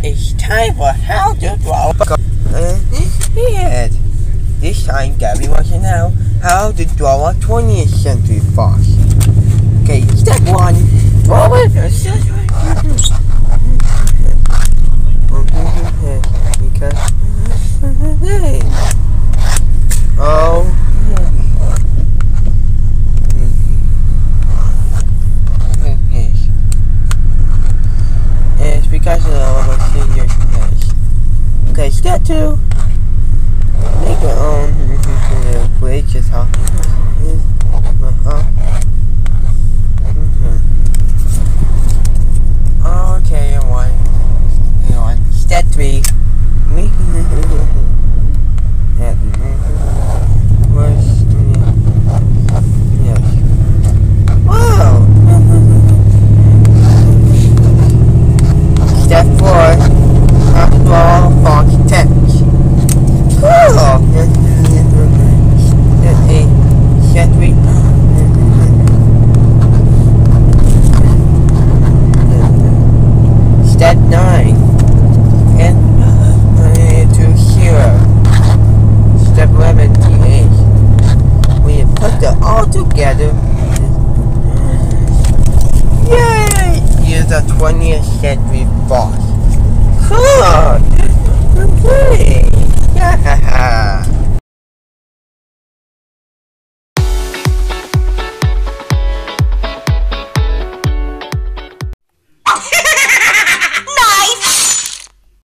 It's time for how to draw head. This time Gabby wants to know how to draw a 20th century fox. Okay, step 1. Draw it. Because it's because of the senior case. Okay, step 2. Make your own bridge is how okay, one. Step 3. Wow. Step 4. Draw fox text. Cool. Step 3. Step 9. And to here. Step 11 to 8. When you put them all together, yay! Here's a 20th century boss. Cool! Yeah!